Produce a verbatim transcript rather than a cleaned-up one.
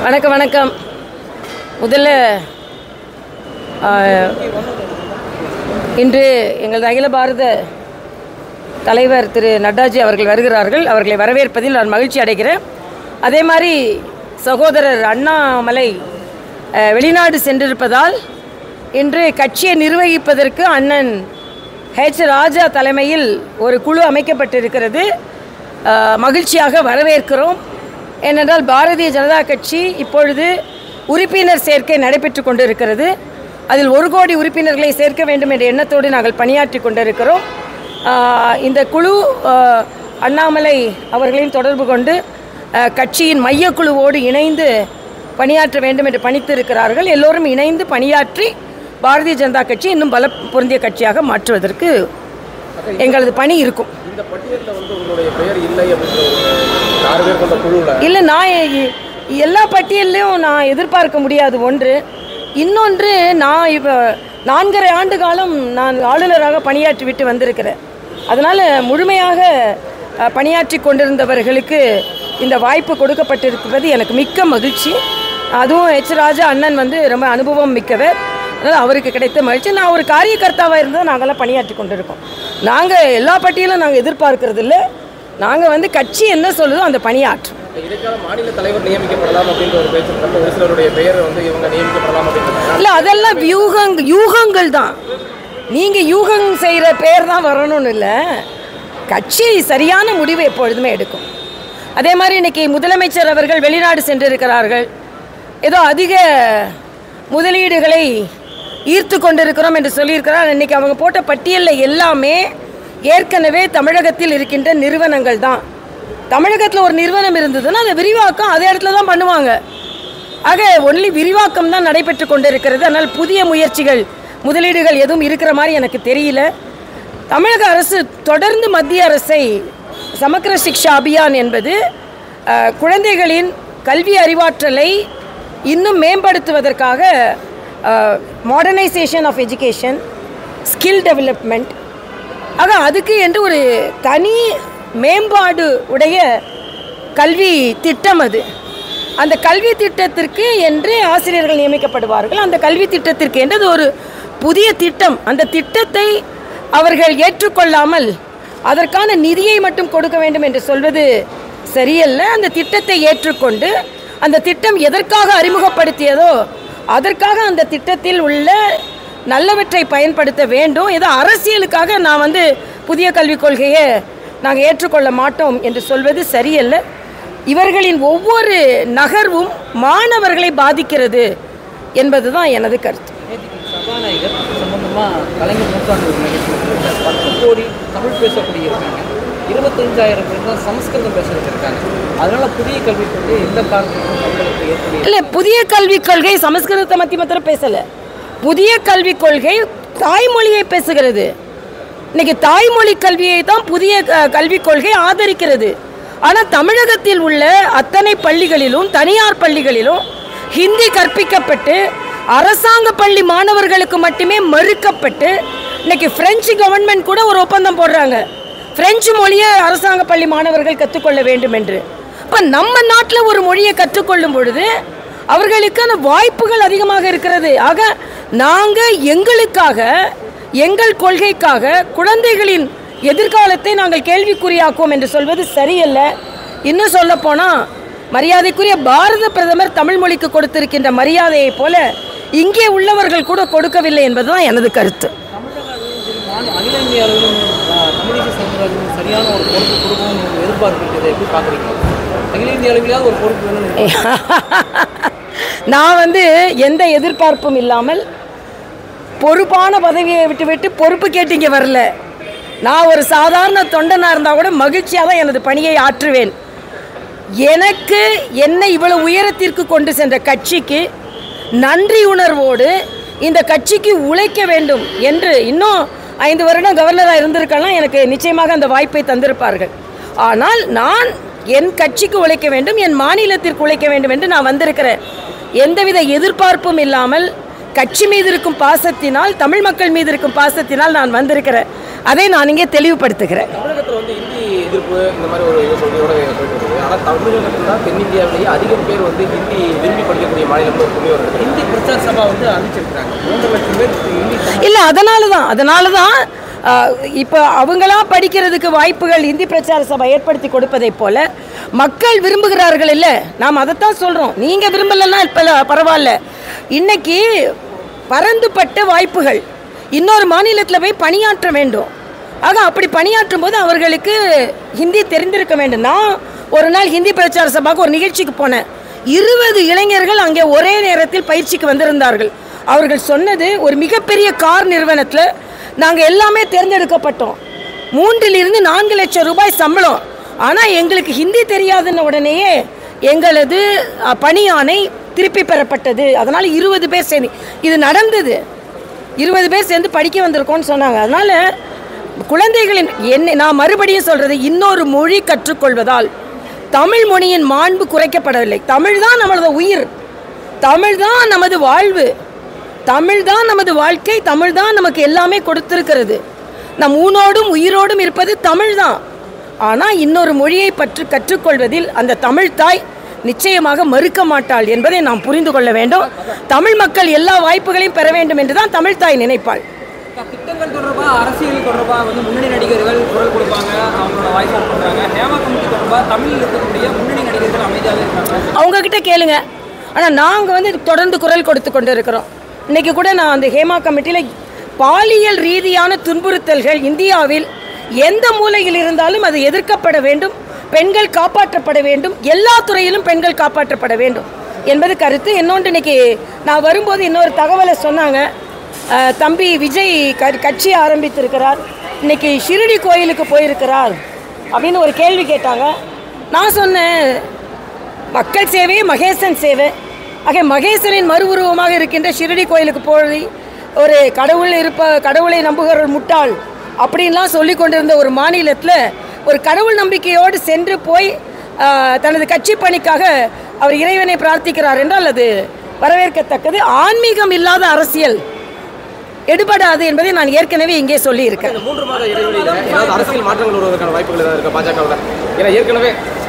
வணக்கம் வணக்கம். முதல்ல இன்று எங்களது அகில பாரத தலைவர் திரு நட்டாஜி அவர்கள் வருகிறார்கள். அவர்களை வரவேற்பதில் நான் மகிழ்ச்சி அடைகிறேன். அதே மாதிரி சகோதரர் அண்ணாமலை வெளிநாடு சென்றிருப்பதால் இன்று கட்சியை நிர்வகிப்பதற்கு அண்ணன் ஹெச் ராஜா தலைமையில் ஒரு குழு அமைக்கப்பட்டிருக்கிறது. மகிழ்ச்சியாக வரவேற்கிறோம். ஏனென்றால் பாரதிய ஜனதா கட்சி இப்பொழுது உறுப்பினர் சேர்க்கை நடைபெற்று கொண்டிருக்கிறது. அதில் ஒரு கோடி உறுப்பினர்களை சேர்க்க வேண்டும் என்ற எண்ணத்தோடு நாங்கள் பணியாற்றி கொண்டிருக்கிறோம். இந்த குழு அண்ணாமலை அவர்களையும் தொடர்பு கொண்டு கட்சியின் மையக்குழுவோடு இணைந்து பணியாற்ற வேண்டும் என்று பணித்திருக்கிறார்கள். எல்லோரும் இணைந்து பணியாற்றி பாரதிய ஜனதா கட்சி இன்னும் பல பொருந்திய கட்சியாக மாற்றுவதற்கு எங்களது பணி இருக்கும். இந்த பட்டியலில் வந்து உங்களுடைய பெயர் இல்லை அப்படின்ற இல்லை, நான் எல்லா பட்டியல்லையும் நான் எதிர்பார்க்க முடியாது. ஒன்று இன்னொன்று, நான் இப்போ நான்கரை ஆண்டு காலம் நான் ஆளுநராக பணியாற்றி விட்டு வந்திருக்கிறேன். அதனால் முழுமையாக பணியாற்றி கொண்டிருந்தவர்களுக்கு இந்த வாய்ப்பு கொடுக்கப்பட்டிருப்பது எனக்கு மிக்க மகிழ்ச்சி. அதுவும் ஹெச் ராஜா அண்ணன் வந்து ரொம்ப அனுபவம் மிக்கவர். அதனால் அவருக்கு கிடைத்த மகிழ்ச்சி. நான் ஒரு காரியகர்த்தாவாக இருந்தால் நாங்கள்லாம் பணியாற்றி கொண்டிருக்கோம். நாங்கள் எல்லா பட்டியலும் நாங்கள் எதிர்பார்க்கறது இல்லை. நாங்கள் வந்து கட்சி என்ன சொல்லுதோ அந்த பணியாற்றும். இதுக்காக மாநில தலைவர் நியமிக்கப்படலாம் அப்படின்ற ஒரு பேச்சு ஒரு சிலருடைய பெயர் வந்து இவங்க நியமிக்கப்படலாம் அப்படின்ற இல்லை, அதெல்லாம் யூகங் யூகங்கள் தான். நீங்கள் யூகம் செய்கிற பேர் தான் வரணும்னு இல்லை. கட்சி சரியான முடிவு எப்பொழுதுமே எடுக்கும். அதே மாதிரி இன்றைக்கி முதலமைச்சர் அவர்கள் வெளிநாடு சென்றிருக்கிறார்கள். ஏதோ அதிக முதலீடுகளை ஈர்த்து கொண்டிருக்கிறோம் என்று சொல்லியிருக்கிறார். இன்றைக்கி அவங்க போட்ட பட்டியலில் எல்லாமே ஏற்கனவே தமிழகத்தில் இருக்கின்ற நிறுவனங்கள் தான். தமிழகத்தில் ஒரு நிறுவனம் இருந்ததுன்னா அதை விரிவாக்கம் அதே இடத்துல தான் பண்ணுவாங்க. ஆக ஒன்லி விரிவாக்கம் தான் நடைபெற்று கொண்டிருக்கிறது. அதனால் புதிய முயற்சிகள் முதலீடுகள் எதுவும் இருக்கிற மாதிரி எனக்கு தெரியல. தமிழக அரசு தொடர்ந்து மத்திய அரசை சமக்கிர சிக்ஷா அபியான் என்பது குழந்தைகளின் கல்வி அறிவாற்றலை இன்னும் மேம்படுத்துவதற்காக modernisation of education, skill development, ஆக அதுக்கு என்று ஒரு தனி மேம்பாடு உடைய கல்வி திட்டம் அது. அந்த கல்வி திட்டத்திற்கு என்று ஆசிரியர்கள் நியமிக்கப்படுவார்கள். அந்த கல்வி திட்டத்திற்கு என்று அது ஒரு புதிய திட்டம். அந்த திட்டத்தை அவர்கள் ஏற்றுக்கொள்ளாமல் அதற்கான நிதியை மட்டும் கொடுக்க வேண்டும் என்று சொல்வது சரியல்ல. அந்த திட்டத்தை ஏற்றுக்கொண்டு அந்த திட்டம் எதற்காக அறிமுகப்படுத்தியதோ அதற்காக அந்த திட்டத்தில் உள்ள நல்லவற்றை பயன்படுத்த வேண்டும். ஏதோ அரசியலுக்காக நான் வந்து புதிய கல்விக் கொள்கையை நாங்கள் ஏற்றுக்கொள்ள மாட்டோம் என்று சொல்வது சரியல்ல. இவர்களின் ஒவ்வொரு நகர்வும் மாணவர்களை பாதிக்கிறது என்பது தான் எனது கருத்து. சபாநாயகர் சம்பந்தமாக கலைஞர் நூற்றாண்டு பத்து கோடி தமிழ் பேசக்கூடிய இருக்காங்க, இருபத்தஞ்சாயிரம் பேர் தான் சமஸ்கிருதம் பேச வச்சிருக்காங்க. அதனால புதிய கல்விக் கொள்கை எந்த காரணத்துக்கும் இல்லை, புதிய கல்விக் கொள்கை சமஸ்கிருதத்தை மத்தி மாத்திரம் பேசலை. புதிய கல்விக் கொள்கை தாய்மொழியை பேசுகிறது. இன்னைக்கு தாய்மொழி கல்வியை தான் புதிய கல்விக் கொள்கை ஆதரிக்கிறது. ஆனால் தமிழகத்தில் உள்ள அத்தனை பள்ளிகளிலும் தனியார் பள்ளிகளிலும் ஹிந்தி கற்பிக்கப்பட்டு அரசாங்க பள்ளி மாணவர்களுக்கு மட்டுமே மறுக்கப்பட்டு இன்னைக்கு பிரெஞ்சு கவர்மெண்ட் கூட ஒரு ஒப்பந்தம் போடுறாங்க, பிரெஞ்சு மொழியை அரசாங்க பள்ளி மாணவர்கள் கற்றுக்கொள்ள வேண்டும் என்று. இப்போ நம்ம நாட்டில் ஒரு மொழியை கற்றுக்கொள்ளும் பொழுது அவர்களுக்கான வாய்ப்புகள் அதிகமாக இருக்கிறது. ஆக நாங்கள் எங்களுக்காக எங்கள் கொள்கைக்காக குழந்தைகளின் எதிர்காலத்தை நாங்கள் கேள்விக்குறியாக்குவோம் என்று சொல்வது சரியல்ல. இன்னும் சொல்லப்போனால் மரியாதைக்குரிய பாரத பிரதமர் தமிழ் மொழிக்கு கொடுத்திருக்கின்ற மரியாதையை போல இங்கே உள்ளவர்கள் கூட கொடுக்கவில்லை என்பதுதான் எனது கருத்து. அகில இந்திய அளவிலும் தமிழிசை சவுந்தரராஜன் சரியான ஒரு பொறுப்பு கொடுக்கணும்னு எதிர்பார்க்கிறது எப்படி பார்க்குறீங்க? அகில இந்திய அளவிலாவது ஒரு பொறுப்பு வேணும். நான் வந்து எந்த எதிர்பார்ப்பும் இல்லாமல் பொறுப்பான பதவியை விட்டு விட்டு பொறுப்பு கேட்டீங்க வரல. நான் ஒரு சாதாரண தொண்டனாக இருந்தால் கூட மகிழ்ச்சியாக தான் எனது பணியை ஆற்றுவேன். எனக்கு என்னை இவ்வளவு உயரத்திற்கு கொண்டு சென்ற கட்சிக்கு நன்றி உணர்வோடு இந்த கட்சிக்கு உழைக்க வேண்டும் என்று இன்னும் ஐந்து வருடம் கவர்னராக இருந்திருக்கலாம், எனக்கு நிச்சயமாக அந்த வாய்ப்பை தந்திருப்பார்கள். ஆனால் நான் என் கட்சிக்கு உழைக்க வேண்டும், என் மாநிலத்திற்கு உழைக்க வேண்டும் என்று நான் வந்திருக்கிறேன். எந்தவித எதிர்பார்ப்பும் இல்லாமல் கட்சி மீது இருக்கும் பாசத்தினால், தமிழ் மக்கள் மீது இருக்கும் பாசத்தினால் நான் வந்திருக்கிறேன். அதை நான் இங்கே தெளிவுபடுத்துகிறேன். தமிழகத்தில் வந்து இந்தி எதிர்ப்பு இந்த மாதிரி ஒரு இது சொல்லியோட போயிட்டு இருக்குது. ஆனால் தமிழகத்தில் தான் தென்னிந்தியாவிலேயே அதிகம் பேர் வந்து ஹிந்தி விரும்பி படிக்கக்கூடிய மாநிலம்னு ஒரு புள்ளி வருது. ஹிந்தி பிரச்சார சபா வந்து அறிவிச்சிருக்கிறாங்க. மூன்று லட்சம் பேர் ஹிந்தி இல்லை, அதனால தான் அதனால தான் இப்போ அவங்களா படிக்கிறதுக்கு வாய்ப்புகள் இந்தி பிரச்சார சபை ஏற்படுத்தி கொடுப்பதை போல மக்கள் விரும்புகிறார்கள். இல்லை, நாம் அதைத்தான் சொல்கிறோம். நீங்கள் விரும்பலைன்னா இப்போ பரவாயில்ல. இன்னைக்கு பரந்துபட்ட வாய்ப்புகள் இன்னொரு மாநிலத்தில் போய் பணியாற்ற வேண்டும். ஆக அப்படி பணியாற்றும் போது அவர்களுக்கு ஹிந்தி தெரிந்திருக்க வேண்டும். நான் ஒரு நாள் ஹிந்தி பிரச்சார சபாவுக்கு ஒரு நிகழ்ச்சிக்கு போனேன். இருபது இளைஞர்கள் அங்கே ஒரே நேரத்தில் பயிற்சிக்கு வந்திருந்தார்கள். அவர்கள் சொன்னது, ஒரு மிகப்பெரிய கார் நிறுவனத்தில் நாங்கள் எல்லாமே தேர்ந்தெடுக்கப்பட்டோம். மூன்றிலிருந்து நான்கு லட்சம் ரூபாய் சம்பளம். ஆனால் எங்களுக்கு ஹிந்தி தெரியாதுன்னு உடனேயே எங்களது பணியாணை திருப்பி பெறப்பட்டது. அதனால் இருபது பேர் சேர்ந்து இது நடந்தது. இருபது பேர் சேர்ந்து படிக்க வந்திருக்கோன்னு சொன்னாங்க. அதனால் குழந்தைகளின் என்ன நான் மறுபடியும் சொல்கிறது, இன்னொரு மொழி கற்றுக்கொள்வதால் தமிழ் மொழியின் மாண்பு குறைக்கப்படவில்லை. தமிழ் தான் நமது உயிர், தமிழ் தான் நமது வாழ்வு, தமிழ் தான் நமது வாழ்க்கை, தமிழ் தான் நமக்கு எல்லாமே கொடுத்திருக்கிறது. நம் ஊனோடும் உயிரோடும் இருப்பது தமிழ் தான். ஆனால் இன்னொரு மொழியை பற்றி கற்றுக்கொள்வதில் அந்த தமிழ் தாய் நிச்சயமாக மறுக்க மாட்டாள் என்பதை நாம் புரிந்து கொள்ள வேண்டும். தமிழ் மக்கள் எல்லா வாய்ப்புகளையும் பெற வேண்டும் என்று தான் தமிழ் தாய் நினைப்பாள். திட்டங்கள் தொடர்பாக, அரசியல் தொடர்பாக வந்து முன்னணி நடிகர்கள் குரல் கொடுப்பாங்க, அவங்களோட வாய்ஸ் அவுட் பண்ணுறாங்க. ஹேமா கமிட்டி தொடர்பாக தமிழில் இருக்கக்கூடிய முன்னணி நடிகர்கள் அமைதியாக இருக்காங்க. அவங்கக்கிட்ட கேளுங்க. ஆனால் நாங்கள் வந்து தொடர்ந்து குரல் கொடுத்து கொண்டு இருக்கிறோம். இன்றைக்கி கூட நான் அந்த ஹேமா கமிட்டியில் பாலியல் ரீதியான துன்புறுத்தல்கள் இந்தியாவில் எந்த மூலையில் இருந்தாலும் அது எதிர்க்கப்பட வேண்டும், பெண்கள் காப்பாற்றப்பட வேண்டும், எல்லா துறையிலும் பெண்கள் காப்பாற்றப்பட வேண்டும் என்பது கருத்து. இன்னொன்று, இன்றைக்கி நான் வரும்போது இன்னொரு தகவலை சொன்னாங்க. தம்பி விஜய் க கட்சி ஆரம்பித்திருக்கிறார், இன்றைக்கி ஷிரடி கோயிலுக்கு போயிருக்கிறார் அப்படின்னு ஒரு கேள்வி கேட்டாங்க. நான் சொன்னேன், மக்கள் சேவை மகேசன் சேவை. ஆக மகேசனின் மறு உருவமாக இருக்கின்ற ஷிரடி கோயிலுக்கு போய் ஒரு கடவுள் இருப்ப கடவுளை நம்புகிற ஒரு முட்டாள் அப்படின்லாம் சொல்லி கொண்டிருந்த ஒரு மாநிலத்தில் ஒரு கடவுள் நம்பிக்கையோடு சென்று போய் தனது கட்சி பணிக்காக அவர் இறைவனை பிரார்த்திக்கிறார் என்றால் அது வரவேற்கத்தக்கது. ஆன்மீகம் இல்லாத அரசியல் எடுபடாது என்பதை நான் ஏற்கனவே இங்கே சொல்லி இருக்கேன். மூன்று மாத இடைவெளியில் ஏதாவது அரசியல் மாற்றங்கள் வருவதற்கான வாய்ப்புகள் ஏதாவது இருக்கா பாஜகவில்? ஏன்னா ஏற்கனவே